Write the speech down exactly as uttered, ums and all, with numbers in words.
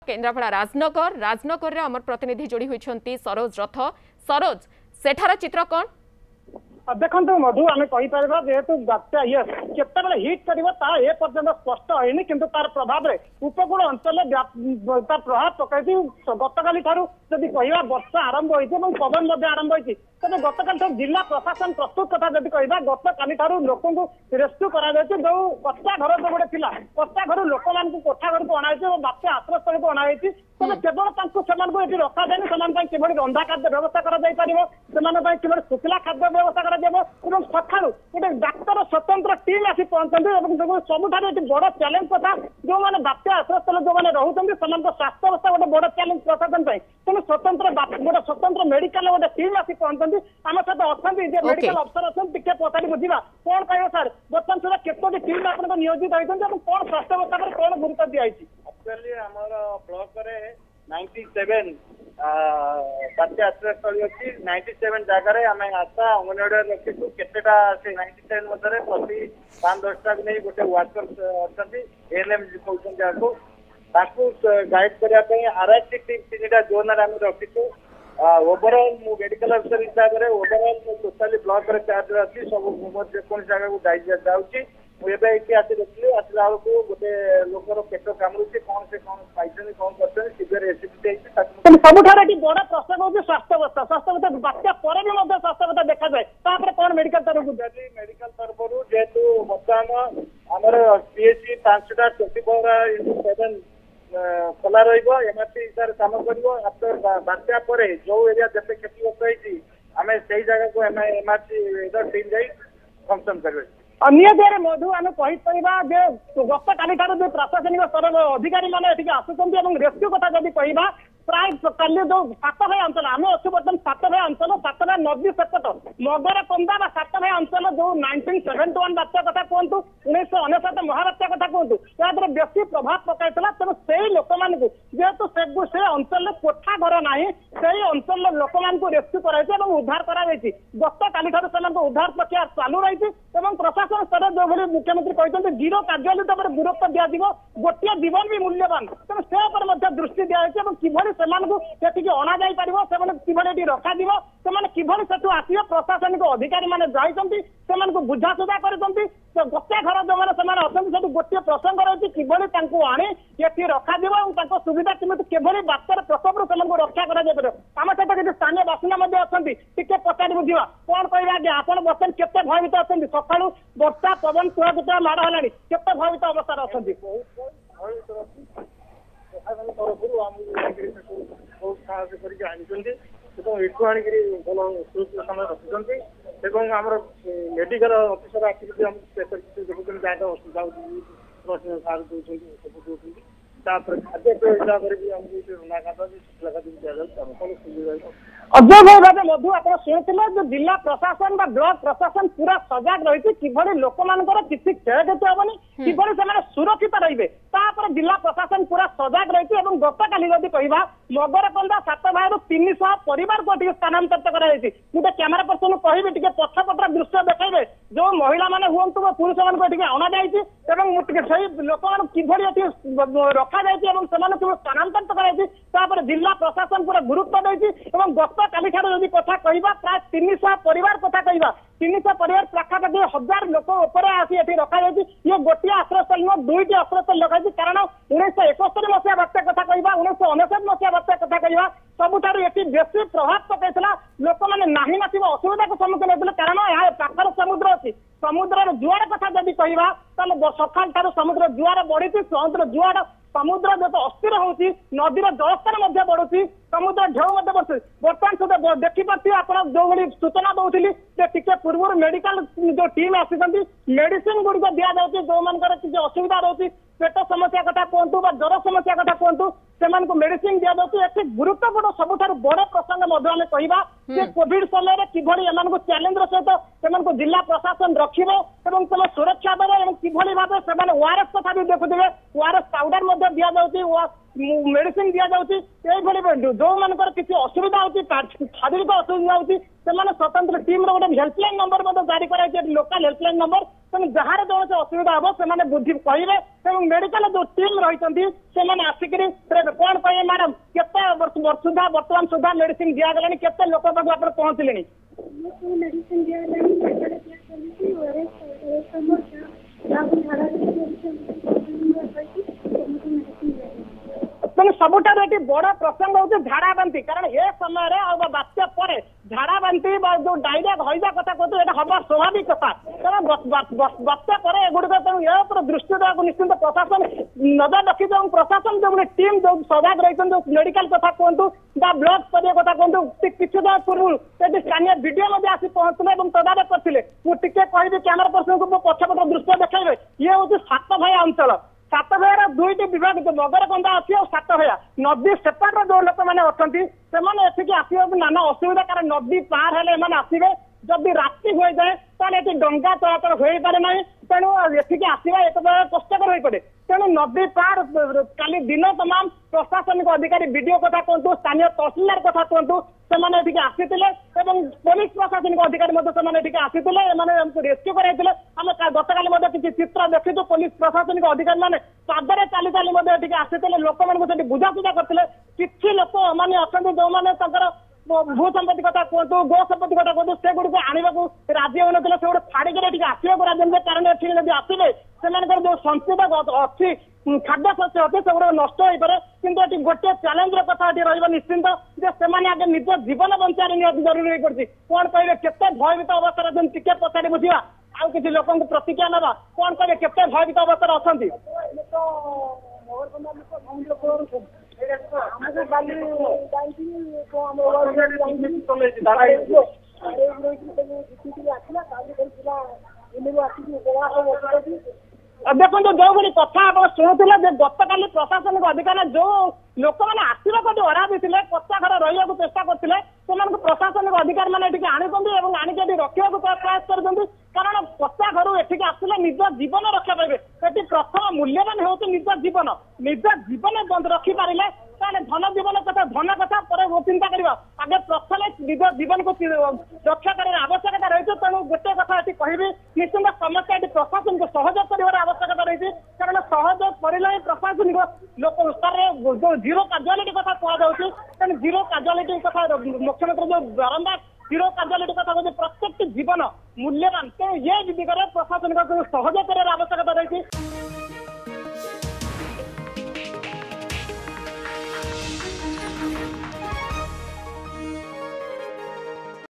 केन्द्रापड़ा राजनगर राजनगर रे अमर प्रतिनिधि जोड़ी होती सरोज रथ। सरोज सेठार चित्र कौन देखो मधु आम कहीपर जेहेतु बात्या ये केतबे हिट कर पर्यटन स्पष्ट होनी किंतु तार प्रभाव में उपकूल अंचल तार प्रभाव पकड़ी गतकाली जदि कह वर्षा आरंभ होती पवन आरंभ होती तेज गतकाली जिला प्रशासन प्रस्तुत कथा जब कह गतकाली लोक रेस्क्यू कर जो कच्चा घर जो गोटे था कच्चा घर लोक मान कोठा घर को अणाई बात्या आश्रयस्थल को अणाई तेज केवल ये रखा जाए से रंधा खाद्य व्यवस्था कर शुखला खाद्य व्यवस्था सका गोटे डाक्तर स्वतंत्र टीम आसी पहुंचते सबुठ बड़ चैलेंज कथा जो मैंने बात्या आश्रयस्थल जो मैंने रोचे स्वास्थ्य अवस्था गोटे बड़ चैलेंज प्रशासन तेणु स्वतंत्र गोटे स्वतंत्र मेडिकल गोटे टीम आसी पहुंचती आम सहित अच्छा मेडिकल अफसर अच्छा पचारि बुझा कौन कह सर बर्तमान सुधा केतोटी टीम आप नियोजित होती कौन स्वास्थ्य अवस्था पर कौन गुरुत्व दिखाई ब्लॉक नाइंटी सेवन बात्या आश्रयस्थल अच्छी नाइंटी सेवन जगार आम आशा अंगनवाड़ी रखीचु केतेटा से नाइंटी सेवन मध्य प्रति पांच दसटा नहीं गोटे वर्कर अच्छा एएनएम कहूँ गाइड करने आरआईसी टीम तीन जोन आम रखीचु ओवरऑल मु मेडिकल अफिसर हिसाब से ओवरऑल टोटाली ब्लॉक चार्ज अच्छी सब जेको जगह को जाऊँगी मुझे आसी देखिए आसला बेलू गोटे लोकर पेट कामुड़ी कौन से कौन पाई कौन कर सबुठ बड़ प्रश्न हूँ स्वास्थ्य अवस्था स्वास्थ्य अवस्था बात्या पर भी स्वास्थ्य अवस्था देखा जाए कौन मेडिकल तरफ मेडिकल तरफ जेहेतु बर्तमान आमर पीएचसी पांचटा ट्वेंटी फोर इंटू सेवेन खोला रमआरसी हिसाब से कम कर आफ्टर बात्या पर जो एरिया जिते क्षतिग्रस्त होती आम से जगह को एमआरसी टीम जाई फंक्शन कर अन्य दिए मधु आम कहीपर गत काली जो प्रशासनिक स्तर अधिकारी मैंने आसुच्च रेस्क्यू कथा जब कह प्राय कल जो सात भाई अंचल आम अच्छे बर्तमान सात भाई अंचल सात भाई नदी सेपट मगर कंदा सात भाई अंचल जो नाइंटीन सेवेन्टी वन बात्या कथा कहतु उन्नीस अनेशत महाबात्या कथा कहतु याद बेसी प्रभाव पकड़ा तेणु से लोक मान जेहेतु से अंचल कोठा घर ना से अंचल लोक मान रेस्क्यू कर उद्धार कर गत काली उद्धार प्रक्रिया चालू रही प्रशासन स्तर जो भाई मुख्यमंत्री कहते जीरो कार्यालय पर गुरुत्व दिया गोटे जीवन भी मूल्यवान तेणु से दृष्टि दिखाई किभली से अणा जा कि रखा से आसवे प्रशासनिक अधिकारी मैंने जाइए बुझासुझा कर गोटे घर जो मैंने अच्छा गोटे प्रसंग रही कि आनी ये रखा सुविधा केवल बात्यार प्रकोप से रक्षा कर आम सहित किसी स्थानीय बासिंदा अच्छा पचारि बुझा कौन कह आज्ञा आप बर्तमान केते भयभीत अच्छा सका वर्षा पवन कुआ माड़ है केते भयभीत अवस्था अच्छा बहुत साहस करठू आणिक भल सुरक्षित समय रखुच्च आम मेडिकल अफिसर आसिक देखुं जहाँ असुविधा सार दूसरी खाद्य हिसाब से भी आमको रंधा खाद्य शुक्ला खाद्य दिया अजय भाई भाव मधु आप शुणुले जो जिला प्रशासन ब्लॉक प्रशासन पूरा सजग रही किभली लोक मानकर किसी क्षयक्षति हेनी किभली से सुरक्षित रे जिला प्रशासन पूरा सजग रही गत काली जब कह मगरकंदा सात भाई तीन सौ परिवार को स्थानांतरित कर गोटे कैमेरा पर्सन कह पछपटर दृश्य देखे जो महिला मैंने हूँ पुरुष मान अणा जाए लोक मान किभली रखा जाए स्थानांतरित कर जिला प्रशासन पूरा गुरुत्व देती गत काली जब कथा कह प्राय तीन सौ परिवार कथा कह तीन सौ परिवार पाखापाखि हजार लोक उपर आसी रखा जाए ये गोटे आश्रयस्थल नुह दुईट आश्रयस्थल रखा कारण उन्नीस एकस्तरी मसीहा बात्या कथा कह उन्नीस अनेशत मसीहा बात्या कथा कह सबुठार ये बेसी प्रभाव पकड़ा लोक मैंने नाही ना असुविधा को सम्मुखीन होते कारण यहाँ पाखर समुद्र अच्छी समुद्र जुआर कथा जब कह सकाल ठार समुद्र जुआर बढ़ी समुद्र जुआर समुद्र जो अस्थिर होती नदीर जलस्तर बढ़ुची समुद्र ढेउ बढ़ुची बर्तमान सुधा देखिपे आप जो भाई सूचना दूसरी टे पूर्व मेडिकल जो टीम आसी मेडिसिन गुड़िक दि जाऊँगी जो मानकर किसी असुविधा रोचे पेट समस्या कथा कहतु ज्वर समस्या कथा कहतु से मेडिसिन दि जाऊँगी गुरुत्वपूर्ण सबुठ बड़ प्रसंग आम कह कोविड समय किभली एम चैलेंज सहित से जिला प्रशासन रखिबो एवं सुरक्षा देवे किभली भाव से ओआरएस कथा भी देखुए ओआरएस पाउडर दि जाऊँगी मेडिसिन दि जाऊँगी जो मानकर किसी असुविधा होती शारीरिक असुविधा होती स्वतंत्र टीम रोटे हेल्पलाइन नंबर जारी कराई लोकाल हेल्पलाइन नंबर तेणु जहाँ जो असुविधा हम से बुद्धि कहे मेडिकल जो टीम रही से आसिक कौन कहे मैडम केते वर्ष सुधा बर्तमान सुधा मेडिसिन दि गलानी केते लोक पाक आप पहुंचले तेणु सबुठ बड़ प्रसंग हूँ झाड़ा बांति कारण ए समय बात्या पर झाड़ा बांति जो डायरिया हईजा कथा कहते हैं हम स्वाभाविक कथा कारण बात्या पर एगुड़िक तेणु ये दृष्टि देवा निश्चित प्रशासन नजर रखी प्रशासन जो टीम जो सजाग रही जो मेडिकल कथा कहतु ब्लॉक स्तर कथा कहतु किसी दिन पूर्व स्थानीय वीडियो आसी पहुंचले और तदारख करते मुझे कहबी कैमेरा पर्सन को पछपट दृश्य देखा ये हूँ सात भाई अंचल सात भाइर दुईट विभाग मगरकंदा अच्छी और सात भाइया नदी सेपाट जो लोक मैंने अच्छा आसवा नाना असुविधा कारण नदी पार हेल्ले आसवे जदि राति हो जाए तो डंगा चलाचल हो पारे ना तेणु एठिक आसवा एक कष्टकर हो पड़े तेणु नदी पार काली दिन तमाम प्रशासनिक अधिकारी वीडियो कथा कहतु स्थानीय तहसिलदार कथा कहतु से आसी पुलिस प्रशासनिक अधिकारी आसी रेस्क्यू कराई आम गतकाली किसी चित्र देखी पुलिस प्रशासनिक अधिकारी मैंने पादरे चली चली आसी लोक मैंने बुझासुझा करते किसी लोक मैंने अच्छा जो मैंने भू संपत्ति कथा कहतु गो संपत्ति कथा कहतु से गुड़ आने को राजी हो ना से गोटे फाड़ी आसवा राजी कारण यदि आसवे से जो संचित अच्छी खाद्य शस्य अच्छे से गुड़ा नष्ट हो पारे कि गोटे चैलेंज कथा रहा निश्चिंत जे आगे निज जीवन बंचार निहत जरूरी हो पड़ी कौन कहे केते भयभीत अवस्था टिके पचारि बुझा आउ किसी लोक प्रतिक्रिया ना कौन कहे केते भयभीत अवस्था देखो जो भाई कथा आप शुणुले गतकाली प्रशासनिक अधिकारी जो लोक मैंने आसवा अराधी थे कच्चा घर रहा चेष्टा करते प्रशासनिक अधिकारी मैंने आनी आनिक रखा प्रयास कर कारण कच्चा घर एठिक आसले निज जीवन रक्षा पाइबे ये प्रथम मूल्यवान हूँ निज जीवन निज जीवन बंद रखिपारे धन जीवन कथा धन कथा पर चिंता करवा आगे प्रथम निज जीवन को रक्षा कर आवश्यकता रही तेणु गोटे कथा ये कहबी निश्चित समस्या ये प्रशासन को सहयोग कर आवश्यकता रही कारण सहयोग कर प्रशासनिक लोक स्तर में जो जीरो कार्यालिटी कथा कहुच्छे तेणु जीरो कार्यालिटी कथा मुख्यमंत्री जो बारंबार जीरो कार्यालिटी कथा कहते प्रत्येक जीवन मूल्यवान तेणु ये दिगरे प्रशासनिक सहयोग कर आवश्यकता रही।